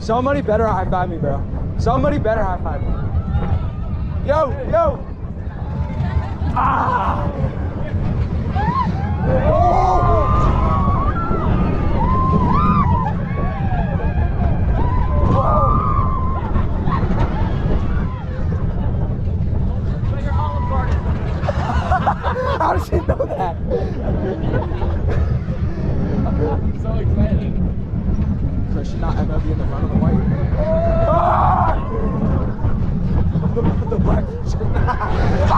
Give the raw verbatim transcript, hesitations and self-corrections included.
Somebody better high five me, bro. Somebody better high five me. Yo, yo. Ah. Oh. How does she know that? So excited. So should not ever be in the front of the white. Ah! The, the black should not.